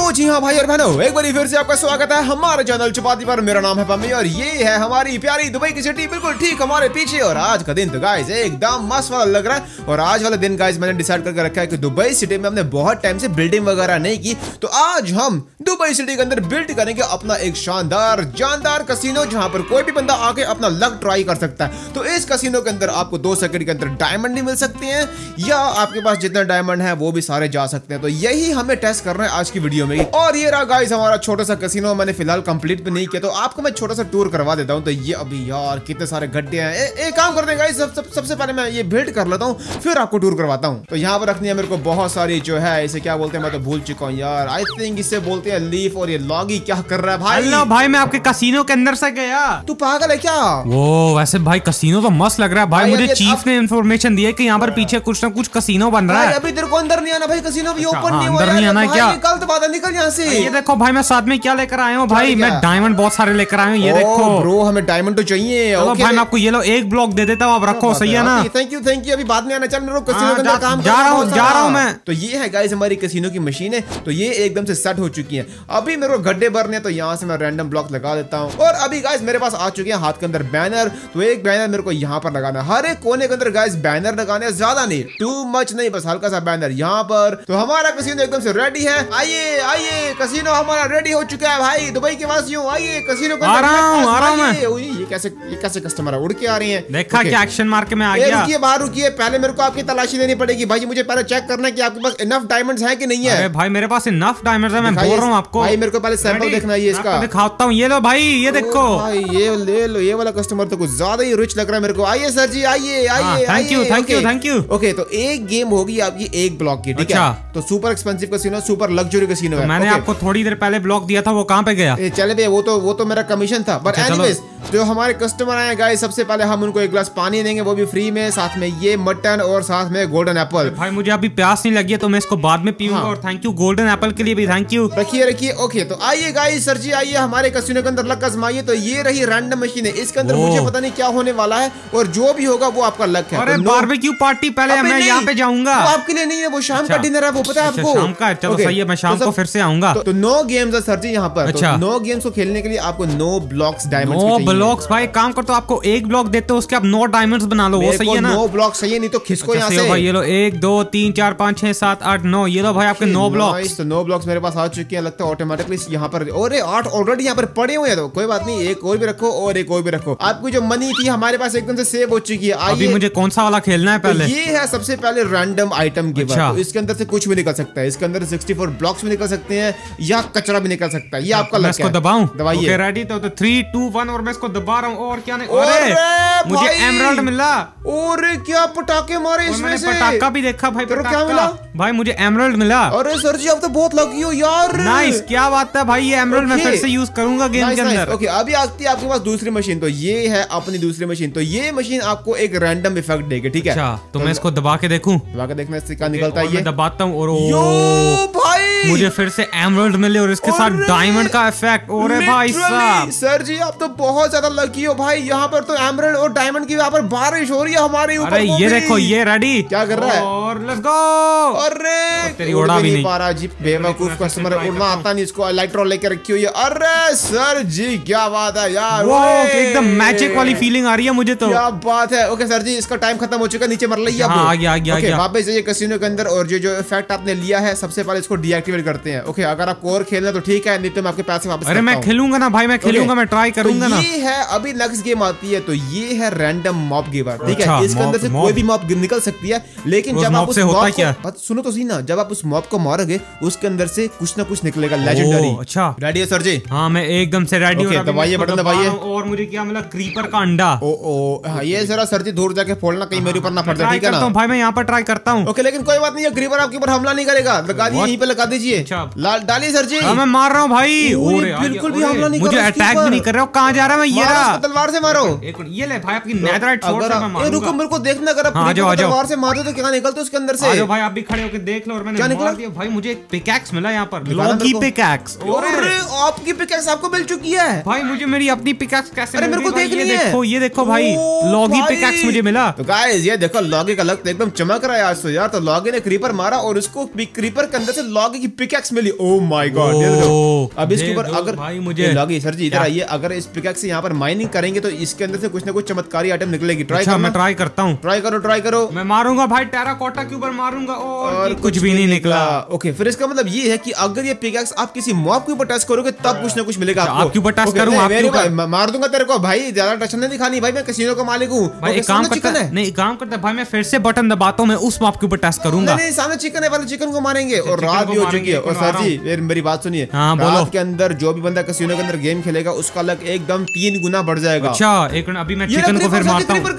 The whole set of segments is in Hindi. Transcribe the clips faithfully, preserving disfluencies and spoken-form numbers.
तो जी हाँ भाई और बहनों, एक बार फिर से आपका स्वागत है हमारे चैनल चपाती पर। मेरा नाम है पम्मी और ये है हमारी प्यारी दुबई की सिटी बिल्कुल ठीक हमारे पीछे। और आज का दिन तो गाइस एकदम मस्त वाला लग रहा है। और आज वाला दिन गाइस मैंने डिसाइड करके रखा है कि दुबई सिटी में हमने बहुत टाइम से बिल्डिंग वगैरह नहीं की, तो आज हम दुबई सिटी के अंदर बिल्ड करेंगे अपना एक शानदार जानदार कसिनो, जहां पर कोई भी बंदा आके अपना लक ट्राई कर सकता है। तो इस कसिनो के अंदर आपको दो सेकंड के अंदर डायमंड नहीं मिल सकते हैं, या आपके पास जितना डायमंड है वो भी सारे जा सकते हैं। तो यही हमें टेस्ट करना है आज की वीडियो में। और ये रहा गाइस हमारा छोटा सा कसिनो। मैंने फिलहाल कंप्लीट भी नहीं किया, तो आपको मैं छोटा सा टूर करवा देता हूं। तो ये अभी यार कितने सारे गड्ढे हैं। ए, एक काम करते हैं गाइस, सब, सब, सबसे पहले मैं ये बिल्ड कर लेता हूं, फिर आपको टूर करवाता हूं। तो यहाँ पर रखनी है मेरे को बहुत सारी जो है, इसे क्या बोलते हैं मैं तो भूल चुका हूँ यार। आई थिंक इसे बोलते हैं लीफ। और ये लॉगी क्या कर रहा है भाई? हेलो भाई, मैं आपके कसिनो के अंदर से गया। तू पागल है क्या? वो वैसे भाई कसिनो तो मस्त लग रहा है भाई। मुझे चीफ ने इन्फॉर्मेशन दी है कि यहाँ पर पीछे कुछ ना कुछ कसिनो बन रहा है। अभी तेरे को अंदर नहीं आना भाई, कसिनो भी ओपन नहीं हुआ। अंदर नहीं आना क्या? निकल तो बात है, निकल यहाँ से। ये देखो भाई, मैं साथ में क्या लेकर आया हूँ भाई, मैं डायमंड बहुत सारे लेकर आया हूँ। ये देखो ब्रो, हमें डायमंड तो चाहिए। चलो भाई, मैं आपको ये लो एक ब्लॉक दे देता हूँ, आप रखो। सही है ना? Thank you thank you. अभी बाद में आना। चल मेरे कसिनो के अंदर काम जा रहा हूँ जा रहा हूँ मैं। तो ये है गाइस हमारी कसिनो की मशीन है। तो ये एकदम से सेट हो चुकी है। अभी मेरे को गड्ढे भरने हैं, तो यहाँ से मैं रैंडम ब्लॉक लगा देता हूँ। और अभी गाइस मेरे पास आ चुके हैं हाथ के अंदर बैनर। तो एक बैनर मेरे को यहाँ पर लगाना है, हर एक कोने के अंदर गाइस बैनर लगाने, ज्यादा नहीं, टू मच नहीं, बस हल्का सा बैनर यहाँ पर। तो हमारा कसिनो एकदम से रेडी है। आइए आइए, कसिनो हमारा रेडी हो चुका है भाई। दुबई के वासियों आइए कसिनो को। आ रहा हूँ आ रहा हूँ मैं। ये कैसे ये कैसे कस्टमर है, उड़ के आ रही है। देखा क्या एक्शन मार के मैं आ गया। रुकिए बाहर रुकिए, पहले मेरे को आपकी तलाशी लेनी पड़ेगी भाई। मुझे पहले चेक करना है कि आपके पास इनफ डायमंड्स है कि नहीं है। अरे भाई मेरे पास इनफ डायमंड्स है, मैं बोल रहा हूँ आपको भाई। मेरे को पहले सैंपल देखना है इसका। दिखाता हूँ, ये लो भाई, ये देखो भाई। ये ले लो, ये वाला कस्टमर तो कुछ ज्यादा ही रिच लग रहा है मेरे को। आइए सर जी, आइए आइए। Thank you thank you thank you. Okay, तो एक गेम होगी आपकी एक ब्लॉक की, ठीक है? तो super expensive casino, super luxury casino है। मैंने आपको थोड़ी देर पहले ब्लॉक दिया था, वो कहाँ पे गया? चले बे, वो तो वो तो मेरा कमीशन था। बट एनीवेज, जो हमारे कस्टमर आए गाइस, सबसे पहले हम उनको एक गिलास पानी देंगे, वो भी फ्री में, साथ में ये मटन और साथ में गोल्डन एप्पल। भाई मुझे अभी प्यास नहीं लगी है, तो मैं इसको बाद में पीऊंगा। और थैंक यू गोल्डन एप्पल के लिए भी थैंक यू। रखिए रखिए। ओके, तो आइए गाइस, सर जी आइए हमारे कसिनो के अंदर लक आजमाइए। तो ये रही रैंडम मशीन है, इसके अंदर मुझे पता नहीं क्या होने वाला है, और जो भी होगा वो आपका लक है। अरे बारबेक्यू पार्टी पहले मैं यहाँ पे जाऊंगा। आपके लिए नहीं है, वो शाम का डिनर है, वो पता है आपको। शाम का, चलो सही है, मैं शाम को फिर से आऊंगा। तो नो गेम्स है सर जी यहाँ पर। अच्छा, नो गेम्स को खेलने के लिए आपको no blocks diamonds no blocks. भाई काम कर, तो आपको एक ब्लॉक देते हो, उसके आप नो डायमंड्स बना लो, वो सही है ना? नो ब्लॉक सही है, नहीं तो खिसको यहाँ से। भाई ये लो, एक दो तीन चार पाँच छह सात आठ नौ, ये लो भाई आपके नो ब्लॉक्स। तो नो ब्लॉक्स मेरे पास आ चुके हैं, लगता है ऑटोमेटिकली यहाँ पर। और आठ ऑलरेडी यहाँ पर पड़े हुए हैं, तो कोई बात नहीं, एक और भी रखो और एक और भी रखो। आपकी जो मनी थी हमारे पास एकदम से सेव हो चुकी है। अभी मुझे कौन सा वाला खेलना है पहले? तो ये है सबसे पहले रैंडम आइटम गिवर। तो इसके अंदर से कुछ भी निकल सकता है। इसके अंदर चौंसठ ब्लॉक्स भी निकल सकते हैं, या कचरा भी निकल सकता है। ये आपका लक है। इसको दबाऊं? दबाइए। रेडी? तो थ्री टू वन, और मैं इसको दबा रहा हूँ। और क्या नहीं, अरे मुझे एमराल्ड मिला। और क्या पटाखे मारे इसमें से? पटाखा भी देखा भाई। क्या मिला भाई? मुझे एमराल्ड मिला। अरे सर जी आप तो बहुत लकी हो यार। नाइस, क्या बात है भाई। ये एमराल्ड मैं फिर से यूज करूंगा गेम के अंदर। ओके, अभी आती है आपके पास दूसरी मशीन। तो ये है अपनी दूसरी मशीन। तो ये मशीन आपको एक रैंडम इफेक्ट देगी, ठीक है? अच्छा, तो मैं इसको दबा के देखूं। दबा के देखना इससे क्या निकलता है। ये दबाता हूँ और भाई मुझे फिर से एमराल्ड मिले, और इसके साथ डायमंड का इफेक्ट। और भाई साहब, सर जी आप तो बहुत ज्यादा लकी हो भाई। यहाँ पर तो एमराल्ड और डायमंड की यहाँ पर बारिश हो रही है हमारे ऊपर। अरे ये देखो, ये रेडी क्या कर रहा है? और लेट्स गो। अरे तेरी उड़ा भी नहीं पा रहा जी, बेवकूफ कस्टमर, उड़ना आता नहीं इसको। इलेक्ट्रो लेकर रखी हुई है। अरे सर जी क्या बात है यार, वो एकदम मैजिक वाली फीलिंग आ रही है मुझे। तो क्या बात है। ओके सर जी, इसका टाइम खत्म हो चुका है, नीचे मर लिया। हाँ, आ गया आ गया आ गया। वापस जाइए कसिनो के अंदर, और जो जो इफेक्ट आपने लिया है सबसे पहले इसको डीएक्टिवेट करते हैं। ओके, अगर आप कोर खेलना तो ठीक है, नहीं तो मैं आपके पैसे वापस। अरे मैं खेलूंगा ना भाई, मैं खेलूंगा, मैं ट्राई करूंगा ना। ये है अभी नेक्स्ट गेम आती है। तो ये है रैंडम मॉब गिवर, ठीक है? इसके अंदर से कोई भी मॉब निकल सकती है, लेकिन जब आप उस मॉब को, सुनो तो सही ना, जब आप उस मॉब को मारोगे उसके अंदर से कुछ ना कुछ निकलेगा लेजेंडरी। अच्छा, रेडी है सर जी? हाँ मैं एकदम से रेडी हूँ। दबाइए बटन, दबाइए। और मुझे क्या मिला? क्रीपर का अंडा। ओ ओ, ये जरा सर जी दूर जाके फोड़ना, कहीं मेरे ऊपर ना फट जाए, ठीक है ना? भाई मैं यहाँ पर ट्राई करता हूँ। ओके, लेकिन कोई बात नहीं, ये क्रीपर आपके ऊपर हमला नहीं करेगा। लगा दीजिए, यहीं पे लगा दीजिए। डालिए सर जी। मैं मार रहा हूँ भाई। बिल्कुल भी हमला नहीं कर रहा, मुझे अटैक भी नहीं कर रहा। कहाँ जा रहा है? मैं ये रहा, तलवार से मारो। ये ले भाई आपकी नेथराइट स्वॉर्ड से मैं मारूंगा। रुको, मेरे को देखना, अगर आप तलवार से मारो तो क्या निकलता है उसके अंदर से? आ जाओ भाई, आप भी खड़े होकर देख लो। और मैंने मार दिया भाई। मुझे एक पिकैक्स मिला यहाँ पर, लॉगी पिकैक्स। अरे आपकी पिकैक्स आपको मिल चुकी है भाई? मुझे मेरी अपनी पिकैक्स कैसे? अरे मेरे को देखनी है। देखो, ये देखो भाई, लॉगी पिकैक्स मुझे मिला। तो गाइस ये देखो, लॉगी का लग एकदम चमक रहा है आज तो यार। तो लॉगी ने क्रीपर मारा और उसको क्रीपर के अंदर से लॉगी की पिकैक्स मिली। ओह माय गॉड, अब इसके ऊपर अगर भाई मुझे लगी सर जी इधर आइए, अगर इस पिकैक्स से यहाँ पर माइनिंग करेंगे तो इसके अंदर से कुछ ना कुछ चमत्कारी आइटम निकलेगी। ट्राई अच्छा, मैं ट्राई करता हूँ। ट्राई करो ट्राई करो। मैं मारूंगा भाई, टेराकोटा के ऊपर मारूंगा और, और कुछ भी नहीं निकला। ओके, फिर इसका मतलब ये है कि अगर ये पिकैक्स आप किसी मॉब के ऊपर टच करोगे तब कुछ ना कुछ मिलेगा आपको। आपके ऊपर टच करूं, आपके ऊपर मार दूंगा तेरे को भाई, ज्यादा टेंशन नहीं दिखानी भाई, मैं कैसीनो का मालिक हूं। भाई एक काम करता है, नहीं काम करता है भाई, मैं फिर से बटन दबाता हूं, मैं उस मॉब के ऊपर टच करूंगा। नहीं सामने चिकन है, वाले चिकन को मारेंगे। और रात भी हो चुकी है। और सर जी मेरी बात सुनिए, रात के अंदर जो भी बंदा कैसीनो के अंदर गेम खेलेगा उसका लक एकदम तीन गुना बढ़ जाएगा। अच्छा एक मिनट, अभी मैं चिकन को फिर मारता हूं।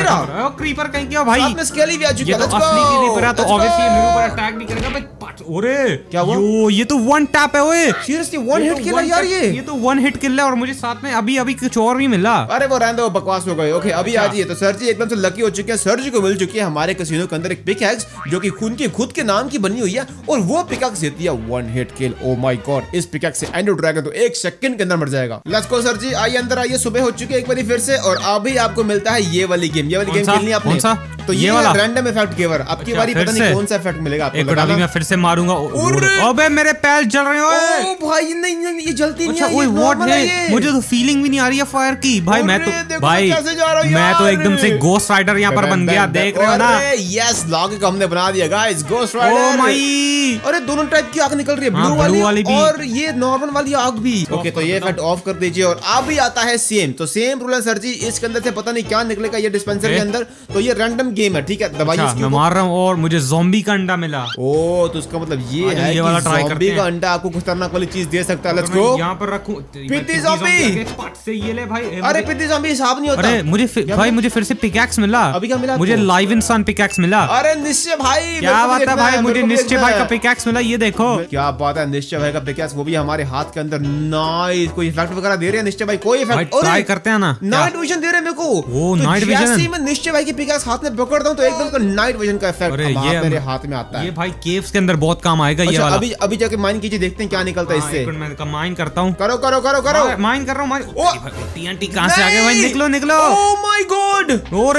क्रीपर कहीं क्या भाई, आपने स्केली भी आ चुकी है। ये तो असली क्रीपर है, तो ऑब्वियसली मेरे ऊपर अटैक भी करेगा भाई। ओरे क्या हुआ? यो ये तो वन टैप है ओए, सीरियसली वन हिट किल है यार ये। ये तो वन हिट किल है और मुझे साथ में अभी अभी कुछ और भी मिला। अरे वो रहने दो, बकवास हो गए। ओके अभी आ जाइए। तो सर जी एकदम से लकी हो चुके हैं, सर जी को मिल चुकी है हमारे कैसीनो के अंदर एक पिकैक्स जो कि खून के खुद के नाम की बनी हुई है और वो पिकैक्स देती है one hit kill. Oh my god, इस पिकैक्स से एंड्रो ड्रैगन तो एक सेकंड के अंदर मर जाएगा। लेट्स गो सर जी, आइए अंदर आइए। सुबह हो चुकी है एक बार फिर से और अभी आपको मिलता है ये वाली गेम। ये वाली गेम खेलनी है आपने, तो ये वाला रैंडम इफेक्ट गिवर। आपकी बारी, पता नहीं कौन सा इफेक्ट मिलेगा आपको। एक बार अभी मैं फिर से मारूंगा। अबे मेरे पैर जल रहे हैं। ओ भाई नहीं नहीं ये जलती नहीं है, ये नॉर्मल है। मुझे तो फीलिंग भी नहीं आ रही है फायर की भाई। मैं तो भाई मैं तो एकदम से गोस्ट राइडर यहाँ पर बन गया, देख रहे हो ना। यस लॉगी को हमने बना दिया guys, Ghost Rider. Oh my, अरे दोनों टाइप की आग निकल रही है, ब्लू वाली, वाली भी और ये नॉर्मल वाली आग भी। ओके तो ये इफेक्ट ऑफ कर दीजिए और अभी आता है सेम। तो सेम रूल है सर जी, इसके अंदर से पता नहीं क्या निकलेगा ये डिस्पेंसर के अंदर। तो ये रैंडम गेम है, ठीक है। दबाइए इसको। मैं मार रहा हूँ और मुझे ज़ॉम्बी का अंडा मिला। ओ तो इसका मतलब ये है कि ज़ॉम्बी का अंडा आपको कुछ खतरनाक वाली चीज दे सकता है। Let's go. यहाँ पर रखूं पिटी ज़ॉम्बी से ये ले भाई। अरे पिटी ज़ॉम्बी हिसाब नहीं होता। अरे मुझे भाई मुझे फिर से पिकैक्स मिला। अभी क्या मिला मुझे? लाइव इंसान पिकैक्स मिला। अरे निश्चय भाई क्या बात है भाई, मुझे निश्चय भाई का पिकैक्स मिला, ये देखो क्या बात है। निश्चय भाई का पिकैक्स, वो भी हमारे हाथ के अंदर। नाइस, कोई इफेक्ट वगैरह दे रहे हैं निश्चय भाई? कोई इफेक्ट ट्राई करते हैं ना। नाइट विजन दे रहे हैं मेरे को। वो नाइट विजन, जैसे मैं निश्चय भाई की पिकैक्स हाथ में पकड़ता हूं तो एकदम का नाइट विजन का इफेक्ट ये मेरे हाथ में आता है। ये भाई केव्स के अंदर बहुत काम आएगा ये वाला। अभी अभी जाके माइन कीजिए, देखते हैं क्या निकलता है इससे। मैं माइन करता हूं। करो करो करो करो माइन कर रहा हूं। टीएनटी कहां से आ गए भाई? निकलो निकलो। ओह माय गॉड, ओरे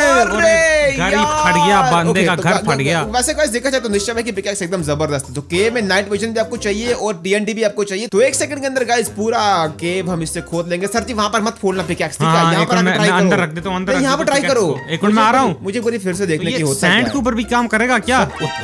घर ही फट गया, बंदे का घर फट गया। वैसे गाइस देखा जाए तो निश्चय भाई की पिकैक्स एकदम जबरदस्त है। तो केव में नाइट विजन भी आपको चाहिए और टीएनटी भी आपको चाहिए। तो एक सेकंड के अंदर गाइस पूरा केव हम इससे खोद लेंगे। सर जी वहां पर मत फोड़ना पिकैक्स, ठीक है? यहां पर आके ट्राई करो। अंदर रख देता हूं, अंदर यहां पर ट्राई करो। एक मिनट में आ रहा हूं। मुझे पूरी फिर से देखने की होता है। सैंड के ऊपर भी काम करेगा क्या?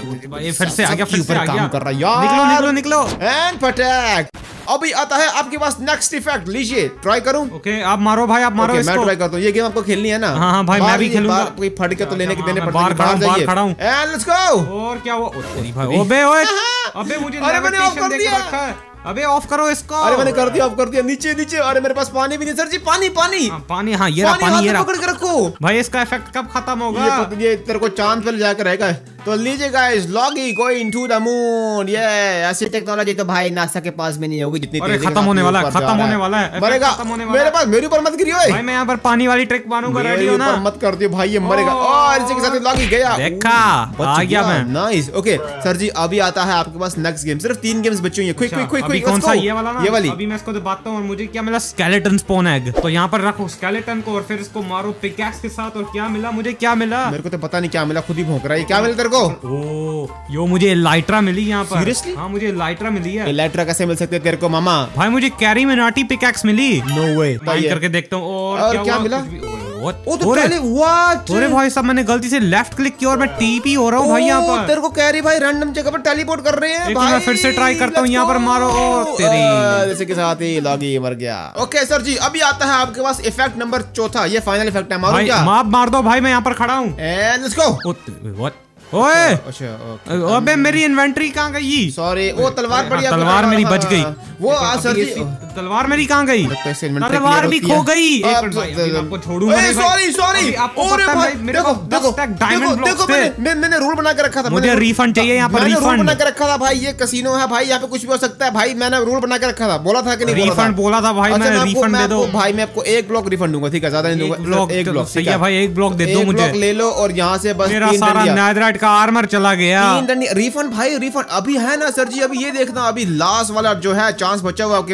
ये फिर से आ गया, फिर से आ गया। कर रहा है यार। निकलो निकलो निकलो। एंड पटैक। अभी आता है आपके पास नेक्स्ट इफेक्ट, लीजिए ट्राई करूं। ओके आप मारो भाई, आप मारो इसको। मैं ट्राई करता हूं। ये गेम आपको खेलनी है ना? हाँ हाँ भाई मैं भी खेलूंगा। कोई फट के तो लेने के देने पड़ते हैं। बाहर खड़ा हूं। And let's go. और क्या हुआ? भाई ओबे ओए, अबे मुझे अरे मैंने ऑफ कर दिया। अबे ऑफ करो इसको। अरे मैंने कर दिया, ऑफ कर दिया। नीचे नीचे। अरे मेरे पास पानी भी नहीं सर जी। पानी पानी हाँ, पानी। हाँ ये रहा पानी, ये रहा। पकड़ के रखो भाई। इसका इफेक्ट कब खत्म होगा? ये, ये तेरे को चांद पर जाकर रहेगा। तो लीजिए guys, Loggy going to the moon. ये ऐसी टेक्नोलॉजी तो भाई नासा के पास में नहीं होगी जितनी तेज। खत्म होने वाला है, खत्म होने वाला है, मरेगा। मेरे पास, मेरे ऊपर मत गिरियो भाई। मैं यहाँ पर पानी वाली ट्रिक मारूंगा, रेडी हो ना? मत कर दियो भाई, ये मरेगा। और इसी के साथ लॉगी गया। देखा आ गया मैं। नाइस। ओके सर जी अभी आता है आपके पास नेक्स्ट गेम। सिर्फ तीन गेम्स बची हुई हैं। Quick quick quick quick. कौन सा? ये वाला ना? ये वाली। अभी मैं इसको दबाता हूँ और मुझे क्या मिला? Skeleton spawn egg. तो यहाँ पर रखो स्केलेटन को और फिर इसको मारो पिकैक्स के साथ। और क्या मिला मुझे? क्या मिला? मेरे को तो पता नहीं क्या मिला, खुद ही भौंक रहा है। क्या मिला तेरे को? ओ यो मुझे लाइट्रा मिली यहाँ पर। Seriously? हाँ मुझे लाइट्रा मिली है। लाइट्रा कैसे मिल सकते तेरे को मामा? भाई मुझे कैरी मिनाटी पिकैक्स मिली। No way. माइन करके देखता हूँ। और, और क्या, क्या मिला? ओ तो पहले व्हाट? अरे भाई साहब मैंने गलती से लेफ्ट क्लिक किया और मैं टीपी हो रहा हूँ भाई यहाँ पर। तेरे को कैरी भाई रैंडम जगह पर टेलीपोर्ट कर रहे हैं भाई। मैं फिर से ट्राई करता हूँ, यहाँ पर मारो। ओ तेरी जैसे के साथ ही लॉगी मर गया। ओके सर जी अभी आता है आपके पास इफेक्ट नंबर चौथा। ये फाइनल इफेक्ट है। मारो क्या? मार मार दो भाई, मैं यहाँ पर खड़ा हूँ। And let's go. व्हाट? ओए अच्छा अबे मेरी इन्वेंटरी कहाँ गई? सॉरी वो तलवार पड़ी। तलवार मेरी बच गई। वो सर जी तलवार मेरी कहाँ गई? तलवार भी खो गई। आपको छोड़ूंगा नहीं। Sorry sorry. आपको पता है मेरे को दस तक डायमंड ब्लॉक्स थे। मैंने रूल बना के रखा था। मुझे रिफंड चाहिए यहाँ पर। रिफंड बना के रखा था भाई। ये कैसीनो है भाई, यहाँ पे कुछ भी हो सकता है भाई। मैंने रूल बना के रखा था। बोला था कि नहीं? रिफंड बोला था भाई। मैं रिफंड दे दो भाई। मैं आपको एक ब्लॉक रिफंड दूंगा, ठीक है? ज्यादा नहीं दूंगा। एक ब्लॉक सही है भाई, एक ब्लॉक दे दो मुझे। ले लो और यहाँ से बस मेरा सारा नेदरराइट का आर्मर चला गया। रिफंड भाई, रिफंड अभी है ना सर जी? अभी ये देखना, अभी लास्ट वाला जो है चांस बचा हुआ आपके पास। तो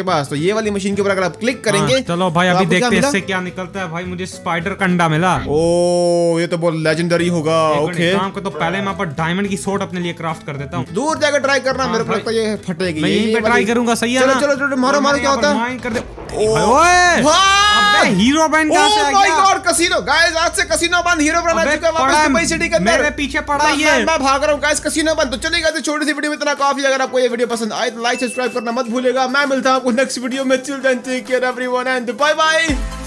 ये वाली मशीन के ऊपर अगर आप क्लिक करेंगे, चलो भाई अभी देखते हैं इससे क्या निकलता है। भाई मुझे स्पाइडर का अंडा मिला। ओ ये तो बहुत लेजेंडरी होगा। ओके काम को तो पहले मैं पर डायमंड की सोट अपने लिए क्राफ्ट कर देता हूँ। दूर जाकर ट्राई करना, मेरे को लगता है ये फटेगी। मैं यहीं पे ट्राई करूंगा। सही है ना? चलो चलो मारो मारो, क्या होता है? कर दे। ओए हीरो बन कहां से आ गया? Oh my god, casino guys, आज से कसिनो बंद, हीरो बना चुका है वापस दुबई सिटी के अंदर। मेरे पीछे पड़ा ही है, मैं भाग रहा हूं गाइस, कसिनो बंद। तो चलिए गाइस, छोटी सी वीडियो में इतना काफी। अगर आपको ये वीडियो पसंद आए तो लाइक सब्सक्राइब करना मत भूलिएगा। मैं मिलता हूं आपको नेक्स्ट वीडियो में। Chill take care everyone and bye bye.